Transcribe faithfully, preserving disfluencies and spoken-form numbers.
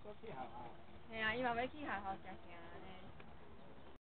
嘿啊，伊嘛要去学校食啥呢？